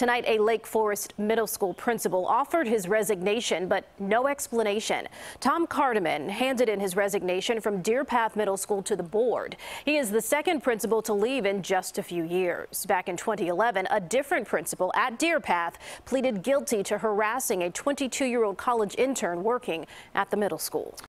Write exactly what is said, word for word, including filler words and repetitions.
Tonight, a Lake Forest Middle School principal offered his resignation, but no explanation. Tom Cardamone handed in his resignation from Deer Path Middle School to the board. He is the second principal to leave in just a few years. Back in twenty eleven, a different principal at Deer Path pleaded guilty to harassing a twenty-two-year-old college intern working at the middle school.